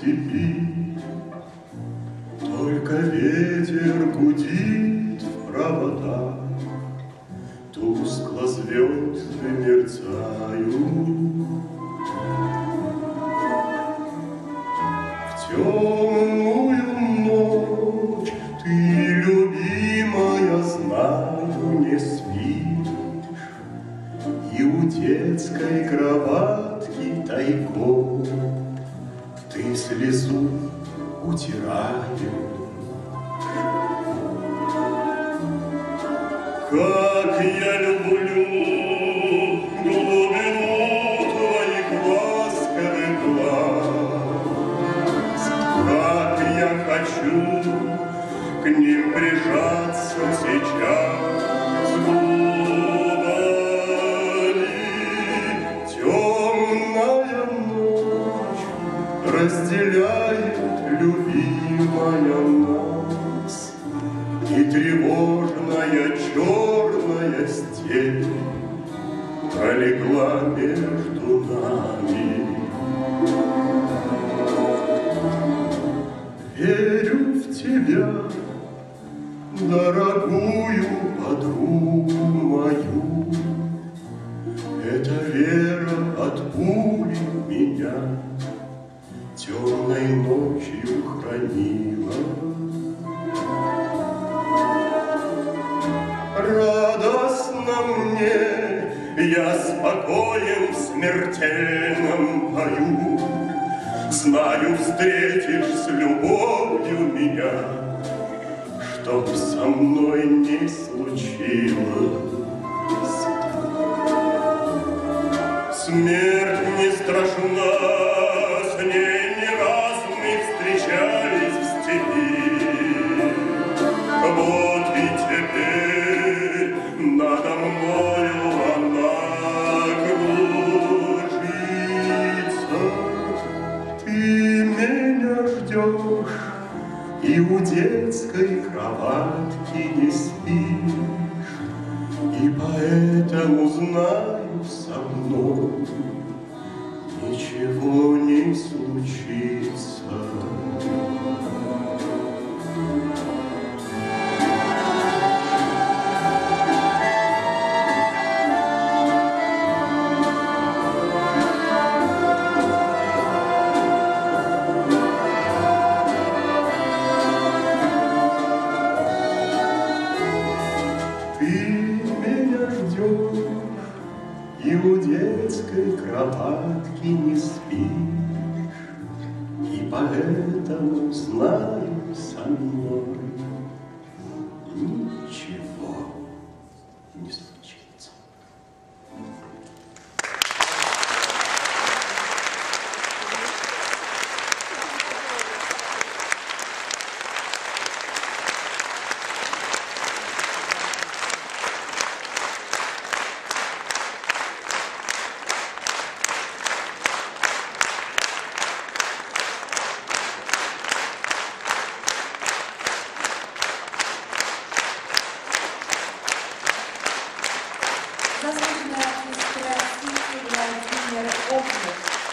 степи. Только ветер гудит в проводах, тускло звезды мерцают. В темную ночь ты, любимая, знаю, не спишь, и у детской кроватки тайком ты слезу утираешь. Как я люблю глубину твоих ласковых глаз, как я хочу к ним прижаться сейчас губами. Темная ночь разделяет, любимая, нас, и тревожная черная степь пролегла между нами. Верю в тебя, дорогую подругу мою, эта вера от пули меня темной ночью хранила. Радостно мне, я спокоен в смертельном бою. Знаю, встретишь с любовью меня, чтоб со мной не случилось. Смерть не страшна, с ней не раз мы встречались в степи. Вот и теперь надо мною она кружится. Ты меня ждешь и у детской кроватки не спишь, и поэтому знаю, со мной ничего не случится. Ты меня ждешь и у детской кроватки не спишь, и поэтому знаю, со мной ничего не случится. Заслуженная артистка России Владимир Окунев.